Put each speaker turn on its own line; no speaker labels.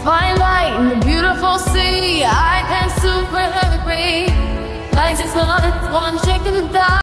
fine light in the beautiful sea. I can super agree. Like 6 months, one chicken to die.